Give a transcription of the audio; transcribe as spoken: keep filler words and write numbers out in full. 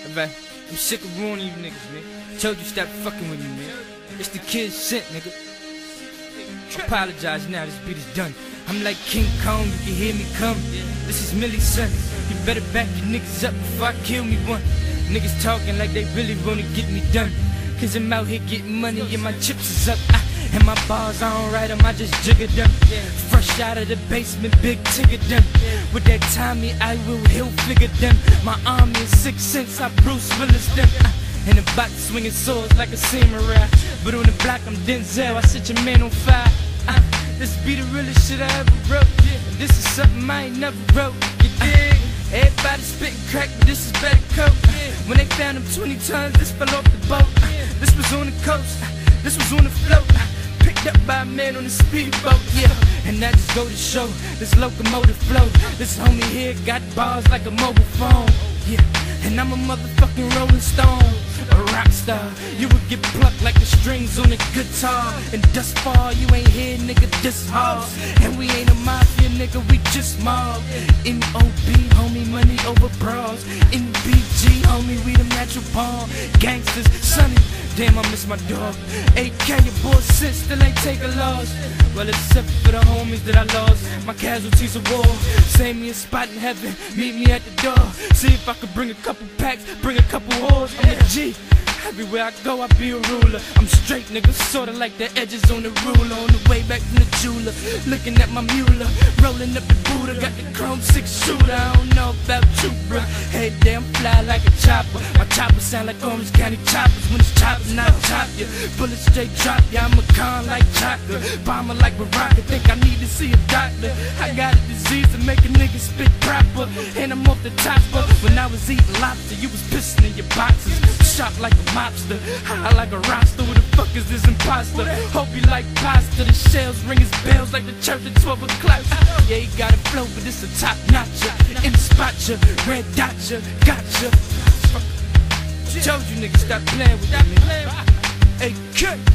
Alright, I'm sick of ruining you niggas, man. Told you stop fucking with me, man. It's the kid's scent, nigga. Apologize now, this beat is done. I'm like King Kong, you can hear me come. This is Millie's son. You better back your niggas up before I kill me one. Niggas talking like they really wanna get me done. Cause I'm out here getting money and my chips is up. Ah, and my bars I don't write them, I just jigger them. Fresh out of the basement, big ticket them. With that Tommy, I will hill figure them. My army is six cents, I Bruce Willis them. Ah, in the box swinging swords like a samurai. But on the block I'm Denzel, I set your man on fire. Ah, this be the realest shit I ever wrote. And this is something I ain't never wrote. You dig? Everybody spitting crack, but this is better coke. When they found them twenty tons, this fell off the boat. This was on the coast, this was on the float. Picked up by a man on a speedboat, yeah. And that just go to show this locomotive flow. This homie here got bars like a mobile phone, yeah. And I'm a motherfucking rolling stone, a rock star. You would get plucked like the strings on a guitar. And thus far, you ain't here, nigga, this hard. And we ain't a mafia, nigga, we just mob. M O B, homie, money over bras. N B G, homie, we the natural bomb. Gangsters, sunny, damn, I miss my dog. A K, your boy since still ain't take a loss. Well, except for the homies that I lost. My casualties of war. Save me a spot in heaven, meet me at the door. See if I could bring a couple packs, bring a couple whores. I'm a G. Everywhere I go, I be a ruler. I'm straight, nigga, sorta like the edges on the ruler. On the way back from the jeweler, looking at my mule, rolling up the Buddha, got the chrome six shooter. I don't know about you, bro. Hey, damn, fly like a chopper. My chopper sound like Orange County choppers. When it's chopping, I chop ya. Bullets straight drop ya. I'm a con like chocolate, bomber like Barack. Think I need to see a doctor. I got a disease to make a nigga spit proper, and I'm off the top. But when I was eating lobster, you was pissing in your boxes. Shot like a mobster, high like a roster. Who the fuck is this imposter? Hope you like pasta. The shells ring his bells like the church at twelve o'clock. Yeah, he got a flow, but it's a top notcher. In the spot ya, red dot ya, gotcha. Told you niggas stop playing with me, man. A K